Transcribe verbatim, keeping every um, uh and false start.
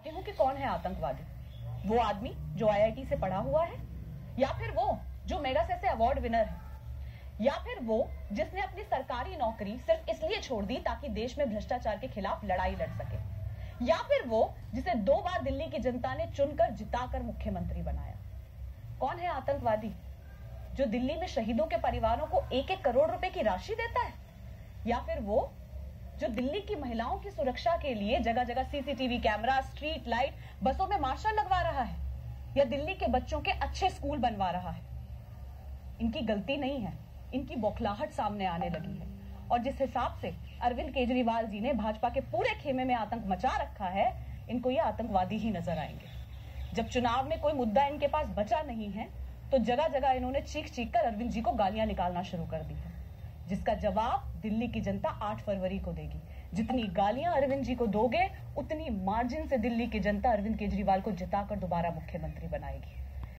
चाहती हूँ कि कौन है आतंकवादी? वो आदमी जो आई आई टी से पढ़ा हुआ है, या फिर वो जो मेगासे से अवार्ड विनर है, या फिर वो जिसने अपनी सरकारी नौकरी सिर्फ इसलिए छोड़ दी ताकि देश में भ्रष्टाचार के खिलाफ लड़ाई लड़ सके, या फिर वो जिसे दो बार दिल्ली की जनता ने चुनकर जिताकर मुख्यमंत्री बनाया? कौन है आतंकवादी? जो दिल्ली में शहीदों के परिवारों को एक एक करोड़ रुपए की राशि देता है, या फिर वो जो दिल्ली की महिलाओं की सुरक्षा के लिए जगह जगह C C T V camera, street light, बसों में मार्शल लगवा रहा है, या दिल्ली के बच्चों के अच्छे स्कूल बनवा रहा है? इनकी गलती नहीं है, इनकी बौखलाहट सामने आने लगी है। और जिस हिसाब से अरविंद केजरीवाल जी ने भाजपा के पूरे खेमे में आतंक मचा रखा है, इनको ये आतंकवादी ही नजर आएंगे। जब चुनाव में कोई मुद्दा इनके पास बचा नहीं है, तो जगह जगह इन्होंने चीख चीख कर अरविंद जी को गालियां निकालना शुरू कर दी है, जिसका जवाब दिल्ली की जनता आठ फरवरी को देगी। जितनी गालियां अरविंद जी को दोगे, उतनी मार्जिन से दिल्ली की जनता अरविंद केजरीवाल को जिताकर दोबारा मुख्यमंत्री बनाएगी।